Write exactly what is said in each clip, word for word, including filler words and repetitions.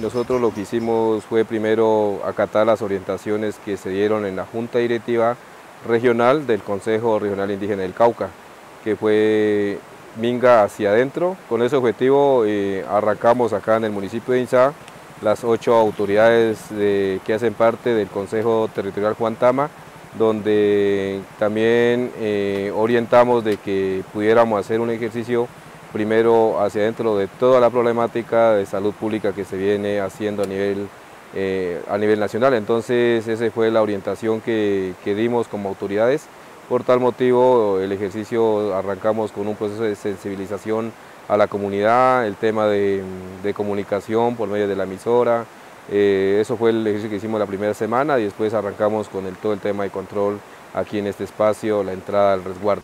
Nosotros lo que hicimos fue primero acatar las orientaciones que se dieron en la Junta Directiva Regional del Consejo Regional Indígena del Cauca, que fue Minga hacia adentro. Con ese objetivo eh, arrancamos acá en el municipio de Inzá las ocho autoridades de, que hacen parte del Consejo Territorial Juan Tama, donde también eh, orientamos de que pudiéramos hacer un ejercicio primero hacia adentro de toda la problemática de salud pública que se viene haciendo a nivel, eh, a nivel nacional. Entonces esa fue la orientación que, que dimos como autoridades. Por tal motivo el ejercicio arrancamos con un proceso de sensibilización a la comunidad, el tema de, de comunicación por medio de la emisora. Eh, eso fue el ejercicio que hicimos la primera semana y después arrancamos con el, todo el tema de control aquí en este espacio, la entrada al resguardo.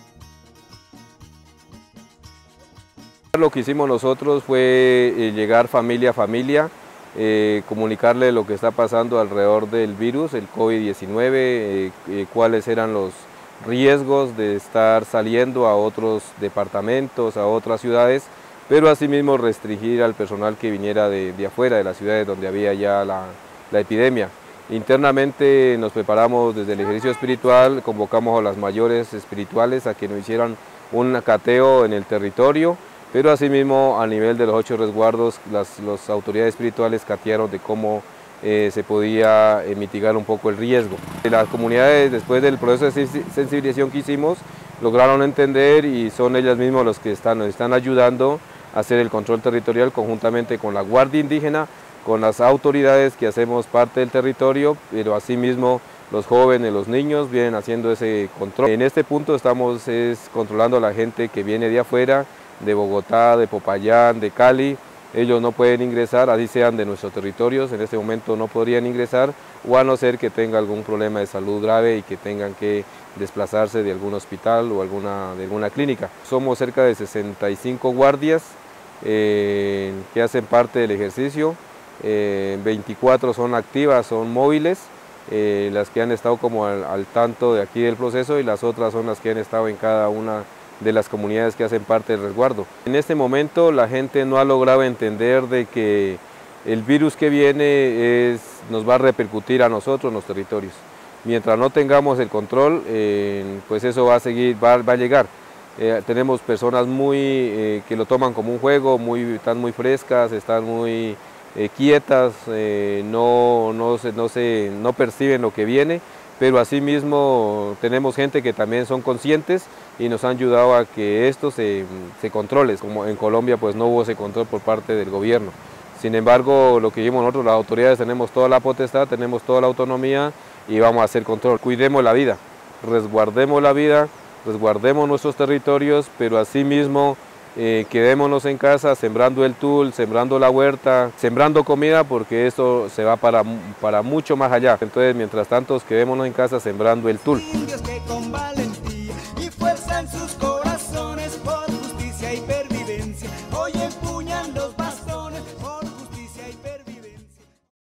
Lo que hicimos nosotros fue eh, llegar familia a familia, eh, comunicarle lo que está pasando alrededor del virus, el COVID diecinueve, eh, eh, cuáles eran los riesgos de estar saliendo a otros departamentos, a otras ciudades, pero asimismo restringir al personal que viniera de, de afuera, de las ciudades donde había ya la, la epidemia. Internamente nos preparamos desde el ejercicio espiritual, convocamos a las mayores espirituales a que nos hicieran un cateo en el territorio, pero asimismo a nivel de los ocho resguardos las, las autoridades espirituales catearon de cómo eh, se podía eh, mitigar un poco el riesgo. Las comunidades, después del proceso de sensibilización que hicimos, lograron entender y son ellas mismas los que están, nos están ayudando a hacer el control territorial conjuntamente con la Guardia Indígena, con las autoridades que hacemos parte del territorio, pero asimismo los jóvenes, los niños vienen haciendo ese control. En este punto estamos es, controlando a la gente que viene de afuera, de Bogotá, de Popayán, de Cali. Ellos no pueden ingresar, así sean de nuestros territorios, en este momento no podrían ingresar, o a no ser que tenga algún problema de salud grave y que tengan que desplazarse de algún hospital o alguna, de alguna clínica. Somos cerca de sesenta y cinco guardias eh, que hacen parte del ejercicio, eh, veinticuatro son activas, son móviles, eh, las que han estado como al, al tanto de aquí del proceso, y las otras son las que han estado en cada una de las comunidades que hacen parte del resguardo. En este momento la gente no ha logrado entender de que el virus que viene es, nos va a repercutir a nosotros en los territorios. Mientras no tengamos el control, eh, pues eso va a seguir, va, va a llegar. Eh, tenemos personas muy, eh, que lo toman como un juego, muy, están muy frescas, están muy eh, quietas, eh, no, no, se, no, se, no perciben lo que viene, pero asimismo tenemos gente que también son conscientes y nos han ayudado a que esto se, se controle. Como en Colombia pues no hubo ese control por parte del gobierno. Sin embargo, lo que vimos nosotros, las autoridades, tenemos toda la potestad, tenemos toda la autonomía y vamos a hacer control. Cuidemos la vida, resguardemos la vida, resguardemos nuestros territorios, pero asimismo eh, quedémonos en casa sembrando el tul, sembrando la huerta, sembrando comida, porque eso se va para, para mucho más allá. Entonces, mientras tanto, quedémonos en casa sembrando el tul. Indios que con valentía y fuerza en sus